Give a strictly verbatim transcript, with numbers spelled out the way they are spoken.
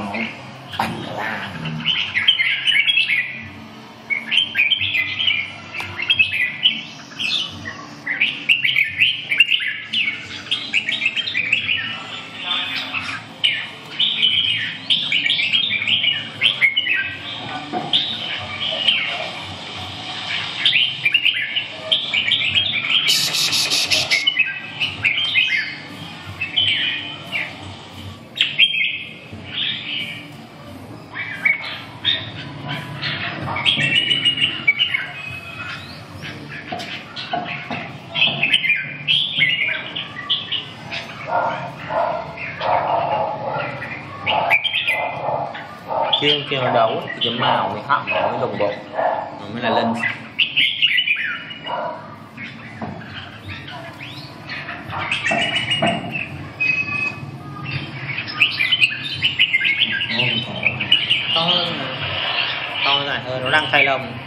nó bành ra. Khi khi nó đấu thì cái màu với họng nó mới đồng bộ, nó mới là lân. To hơn, to dài hơn, nó đang thay lông.